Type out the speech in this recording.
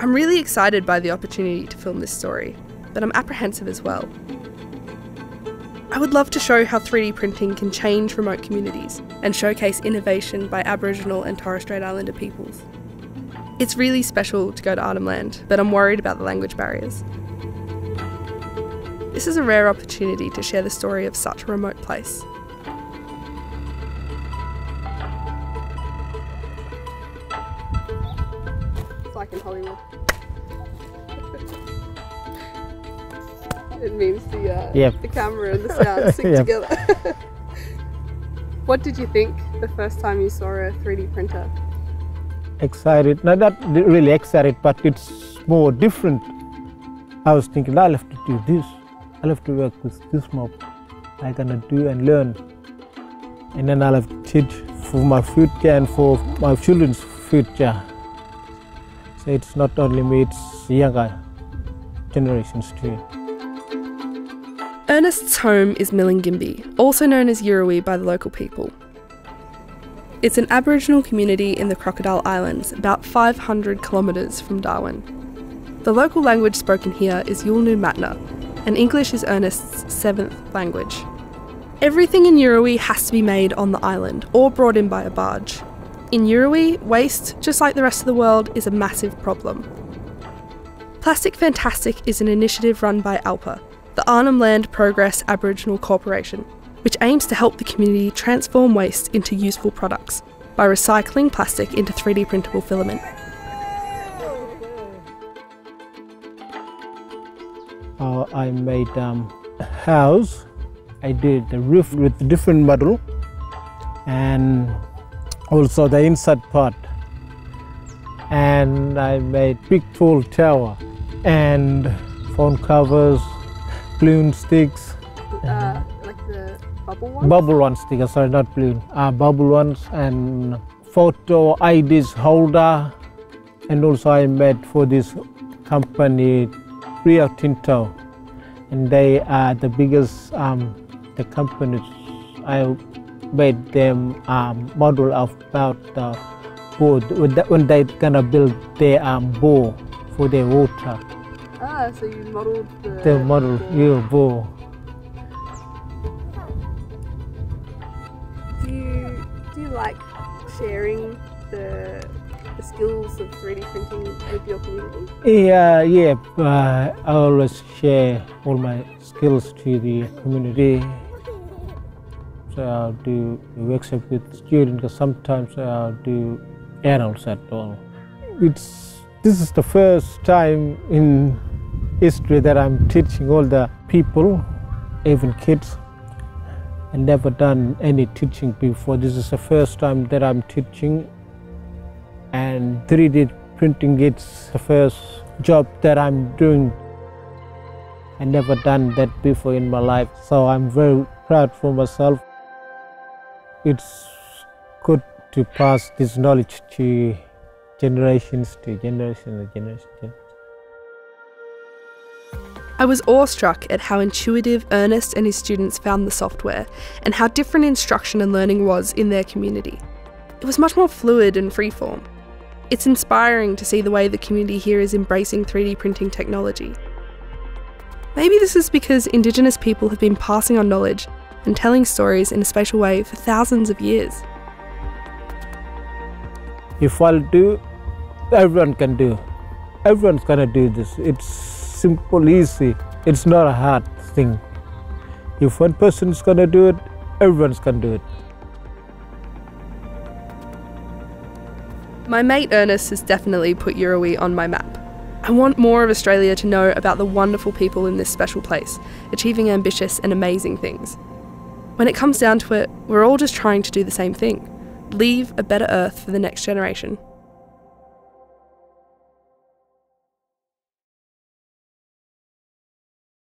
I'm really excited by the opportunity to film this story, but I'm apprehensive as well. I would love to show how 3D printing can change remote communities and showcase innovation by Aboriginal and Torres Strait Islander peoples. It's really special to go to Arnhem Land, but I'm worried about the language barriers. This is a rare opportunity to share the story of such a remote place. It's like in Hollywood. It means the camera and the sound sync together. What did you think the first time you saw a 3D printer? Excited, not really excited, but it's more different. I was thinking, I'll have to do this. I'll have to work with this mob. I'm gonna do and learn. And then I'll have to teach for my future and for my children's future. So it's not only me, it's younger generations too. Ernest's home is Milingimbi, also known as Yurawee by the local people. It's an Aboriginal community in the Crocodile Islands, about 500 kilometres from Darwin. The local language spoken here is Yulnu Matna, and English is Ernest's 7th language. Everything in Yurawee has to be made on the island, or brought in by a barge. In Yurawee, waste, just like the rest of the world, is a massive problem. Plastic Fantastic is an initiative run by ALPA, the Arnhem Land Progress Aboriginal Corporation, which aims to help the community transform waste into useful products by recycling plastic into 3D printable filament. I made a house. I did the roof with a different model and also the inside part. And I made big tall tower and phone covers, balloon sticks. Like the bubble ones? Bubble one sticker, sorry, not balloon. Bubble ones and photo IDs holder. And also I made for this company Rio Tinto. And they are the biggest the companies. I made them model of about the boat when they're gonna build their bow for their water. So you modelled the model, bow. Do you like sharing the skills of 3D printing with your community? Yeah. I always share all my skills to the community. So I'll do workshops with students, because sometimes I'll do adults at all. This is the first time in history that I'm teaching all the people, even kids. I never done any teaching before. This is the first time that I'm teaching, and 3D printing is the first job that I'm doing. I never done that before in my life, so I'm very proud for myself. It's good to pass this knowledge to generations to generation. I was awestruck at how intuitive Ernest and his students found the software and how different instruction and learning was in their community. It was much more fluid and freeform. It's inspiring to see the way the community here is embracing 3D printing technology. Maybe this is because Indigenous people have been passing on knowledge and telling stories in a spatial way for thousands of years. If I'll do, everyone can do. Everyone's gonna do this. It's simple, easy. It's not a hard thing. If one person's gonna do it, everyone's gonna do it. My mate Ernest has definitely put Yurawee on my map. I want more of Australia to know about the wonderful people in this special place, achieving ambitious and amazing things. When it comes down to it, we're all just trying to do the same thing: leave a better earth for the next generation.